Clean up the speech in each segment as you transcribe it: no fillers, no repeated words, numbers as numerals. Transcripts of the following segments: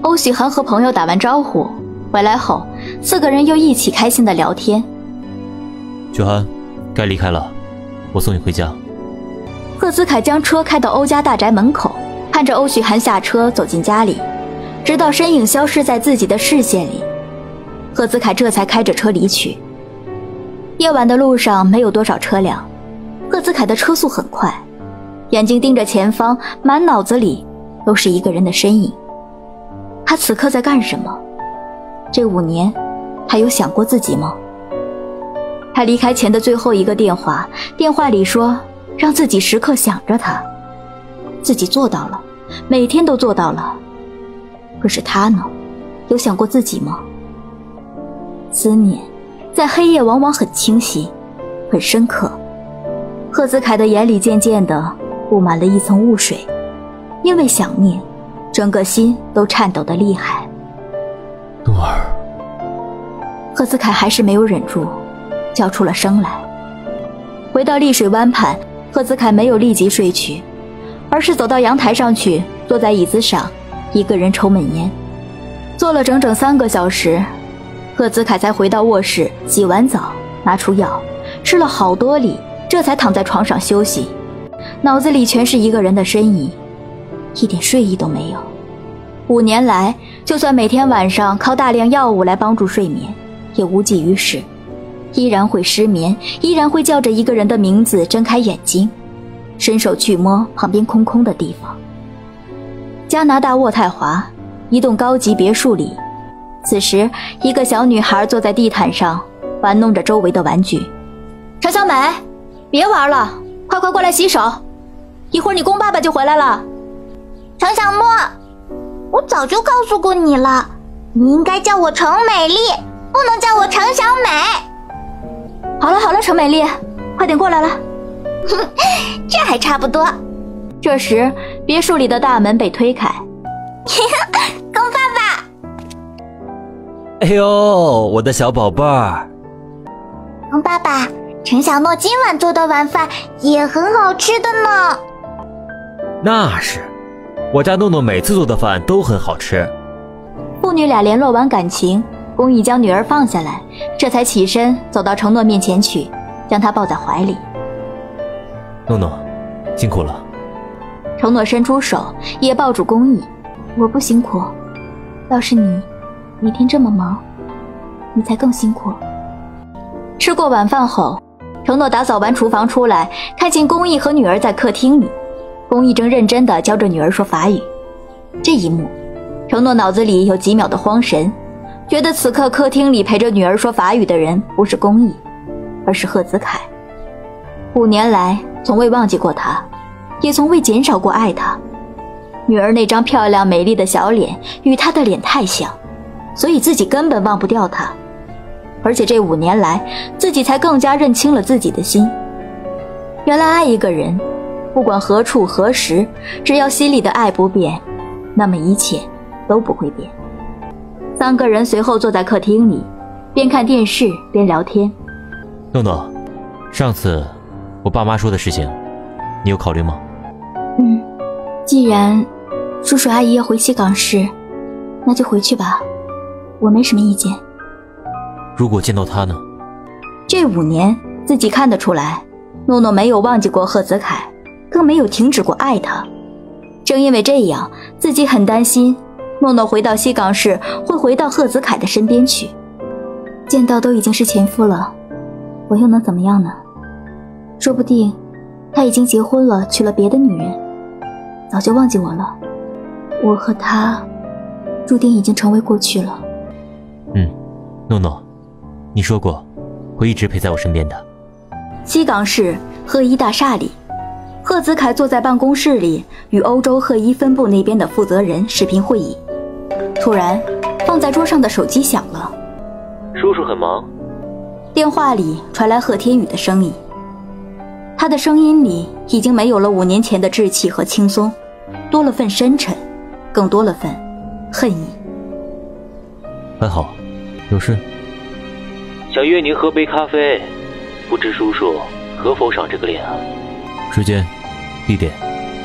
欧许涵和朋友打完招呼回来后，4个人又一起开心的聊天。 许涵，该离开了，我送你回家。 贺子凯将车开到欧家大宅门口，看着欧许涵下车走进家里，直到身影消失在自己的视线里，贺子凯这才开着车离去。夜晚的路上没有多少车辆，贺子凯的车速很快，眼睛盯着前方，满脑子里都是一个人的身影。他此刻在干什么？这5年，他有想过自己吗？他离开前的最后一个电话，电话里说让自己时刻想着他，自己做到了，每天都做到了。可是他呢？有想过自己吗？思念在黑夜往往很清晰，很深刻。贺子凯的眼里渐渐地布满了一层雾水，因为想念，整个心都颤抖得厉害。 诺儿， 贺子凯还是没有忍住，叫出了声来。回到丽水湾畔，贺子凯没有立即睡去，而是走到阳台上去，坐在椅子上，一个人抽闷烟。坐了整整3个小时，贺子凯才回到卧室，洗完澡，拿出药，吃了好多粒，这才躺在床上休息。脑子里全是一个人的身影，一点睡意都没有。5年来，就算每天晚上靠大量药物来帮助睡眠，也无济于事，依然会失眠，依然会叫着一个人的名字睁开眼睛，伸手去摸旁边空空的地方。加拿大渥太华一栋高级别墅里，此时一个小女孩坐在地毯上玩弄着周围的玩具。程小美，别玩了，快过来洗手，一会儿你公爸爸就回来了。 程小诺，我早就告诉过你了，你应该叫我程美丽，不能叫我程小美。 好了，程美丽，快点过来了。 这还差不多。 这时别墅里的大门被推开。 公爸爸。 哎呦，我的小宝贝儿。 公爸爸，程小诺今晚做的晚饭也很好吃的呢。 那是，我家诺诺每次做的饭都很好吃。 父女俩联络完感情，公益将女儿放下来，这才起身走到程诺面前去，将她抱在怀里。 诺诺，辛苦了。 程诺伸出手也抱住公益。我不辛苦，倒是你每天这么忙，你才更辛苦。吃过晚饭后，程诺打扫完厨房出来，看见公益和女儿在客厅里，公益正认真地教着女儿说法语。这一幕，程诺脑子里有几秒的慌神，觉得此刻客厅里陪着女儿说法语的人不是公益，而是贺子凯。5年来从未忘记过他，也从未减少过爱他。女儿那张漂亮美丽的小脸与他的脸太像，所以自己根本忘不掉他。而且这5年来，自己才更加认清了自己的心。原来爱一个人，不管何处何时，只要心里的爱不变，那么一切都不会变。3个人随后坐在客厅里，边看电视边聊天。 诺诺，上次我爸妈说的事情，你有考虑吗？ 既然叔叔阿姨要回西港市，那就回去吧，我没什么意见。 如果见到他呢？ 这5年自己看得出来，诺诺没有忘记过贺子凯，更没有停止过爱他。正因为这样，自己很担心诺诺回到西港市会回到贺子凯的身边去。见到都已经是前夫了，我又能怎么样呢？说不定他已经结婚了，娶了别的女人，早就忘记我了。我和他注定已经成为过去了。 诺诺，你说过会一直陪在我身边的。 西港市贺一大厦里，贺子凯坐在办公室里，与欧洲贺一分部那边的负责人视频会议。突然放在桌上的手机响了。 叔叔很忙。 电话里传来贺天宇的声音，他的声音里已经没有了5年前的稚气和轻松，多了份深沉，更多了份恨意。 还好，有事？ 想约您喝杯咖啡，不知叔叔可否赏这个脸啊？ 时间、地点。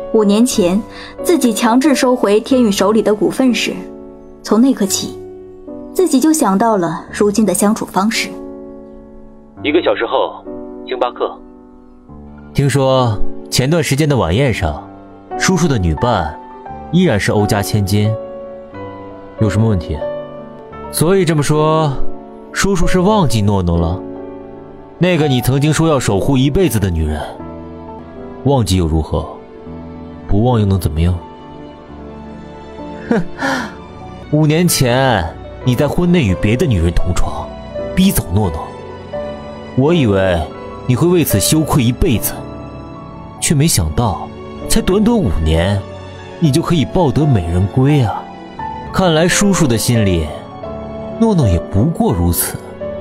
5年前自己强制收回天宇手里的股份时，从那刻起，自己就想到了如今的相处方式。 1个小时后，星巴克。 听说前段时间的晚宴上，叔叔的女伴依然是欧家千金，有什么问题？所以这么说，叔叔是忘记诺诺了？那个你曾经说要守护一辈子的女人，忘记又如何？不忘又能怎么样？哼，5年前你在婚内与别的女人同床，逼走诺诺，我以为你会为此羞愧一辈子，却没想到才短短5年，你就可以抱得美人归啊！看来叔叔的心里，诺诺也不过如此。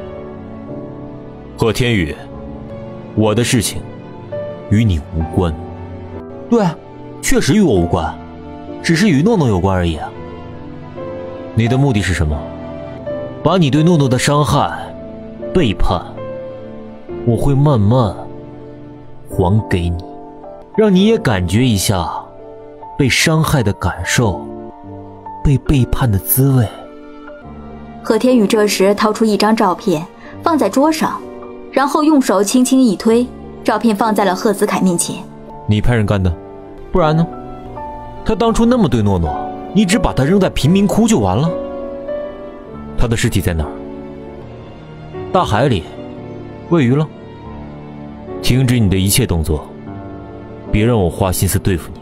贺天宇，我的事情与你无关。对，确实与我无关，只是与诺诺有关而已啊。你的目的是什么？把你对诺诺的伤害、背叛，我会慢慢还给你，让你也感觉一下被伤害的感受，被背叛的滋味。 贺天宇这时掏出一张照片放在桌上，然后用手轻轻一推，照片放在了贺子凯面前。 你派人干的？不然呢？他当初那么对诺诺，你只把他扔在贫民窟就完了。他的尸体在哪儿？大海里，喂鱼了。停止你的一切动作，别让我花心思对付你。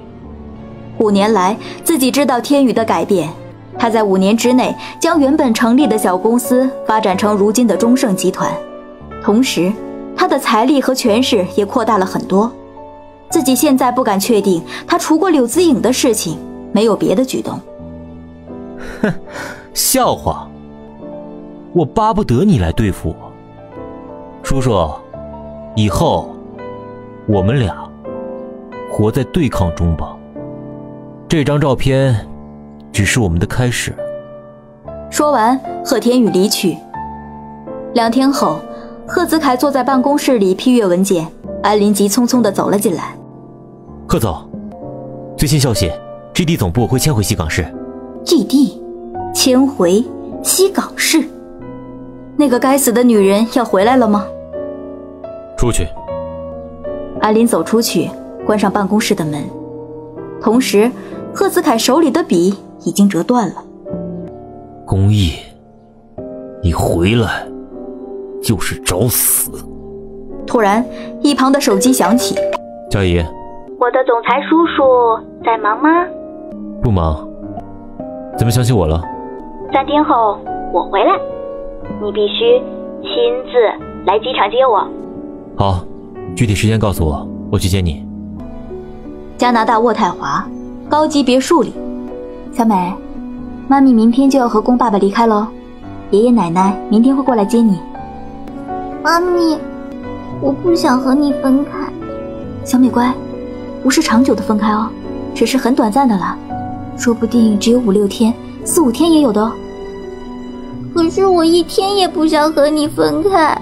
5年来，自己知道天宇的改变，他在5年之内将原本成立的小公司发展成如今的中盛集团，同时他的财力和权势也扩大了很多。自己现在不敢确定他除过柳子颖的事情没有别的举动。 哼，笑话，我巴不得你来对付我。叔叔，以后我们俩活在对抗中吧。这张照片只是我们的开始。 说完，贺天宇离去。2天后，贺子凯坐在办公室里批阅文件，安林急匆匆地走了进来。 贺总，最新消息 ，GD 总部会迁回西港市。 GD 迁回西港市？那个该死的女人要回来了吗？ 出去。 安林走出去，关上办公室的门。同时，贺子凯手里的笔已经折断了。 公益，你回来就是找死。 突然，一旁的手机响起。 佳怡， 我的总裁叔叔在忙吗？ 不忙。怎么想起我了 ？3天后我回来，你必须亲自来机场接我。 好，具体时间告诉我，我去接你。 加拿大渥太华高级别墅里，小美，妈咪明天就要和公爸爸离开咯，爷爷奶奶明天会过来接你。 妈咪，我不想和你分开。 小美乖，不是长久的分开哦，只是很短暂的啦，说不定只有5、6天，4、5天也有的哦。 可是我1天也不想和你分开。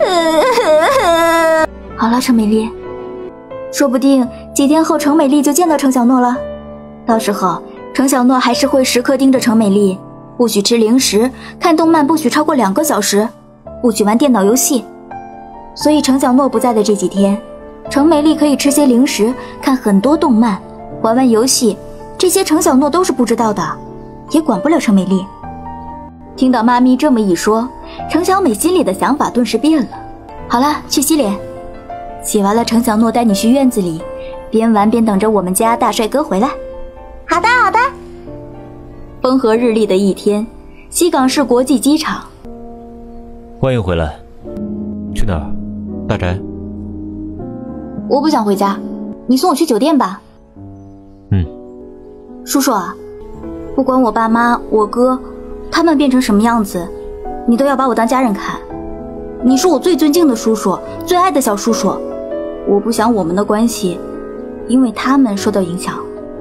好了，程美丽，说不定几天后程美丽就见到程小诺了，到时候程小诺还是会时刻盯着程美丽，不许吃零食，看动漫不许超过2个小时，不许玩电脑游戏。所以程小诺不在的这几天，程美丽可以吃些零食，看很多动漫，玩玩游戏，这些程小诺都是不知道的，也管不了程美丽。听到妈咪这么一说，程小美心里的想法顿时变了。好了，去洗脸，洗完了程小诺带你去院子里，边玩边等着我们家大帅哥回来。 好的好的。 风和日丽的一天，西港市国际机场。 欢迎回来。去哪儿？大宅？ 我不想回家，你送我去酒店吧。叔叔啊，不管我爸妈我哥他们变成什么样子，你都要把我当家人看。你是我最尊敬的叔叔，最爱的小叔叔，我不想我们的关系因为他们受到影响。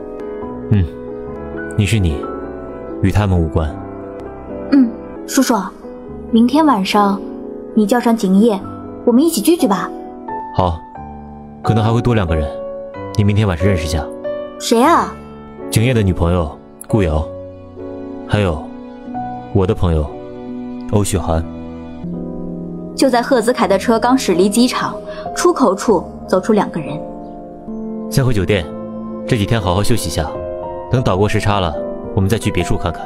你是你，与他们无关。 叔叔，明天晚上你叫上景叶，我们一起聚聚吧。 好，可能还会多2个人，你明天晚上认识一下。 谁啊？ 景烨的女朋友顾瑶，还有我的朋友欧雪涵。 就在贺子凯的车刚驶离机场，出口处走出2个人。 先回酒店，这几天好好休息一下，等倒过时差了，我们再去别处看看。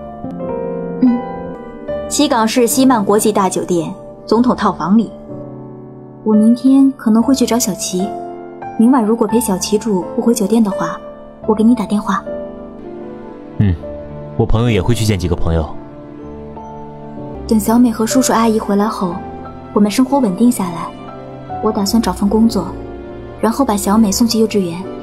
西港市西曼国际大酒店总统套房里。我明天可能会去找小琪，明晚如果陪小琪住不回酒店的话，我给你打电话。 我朋友也会去见几个朋友。 等小美和叔叔阿姨回来后，我们生活稳定下来，我打算找份工作，然后把小美送去幼稚园。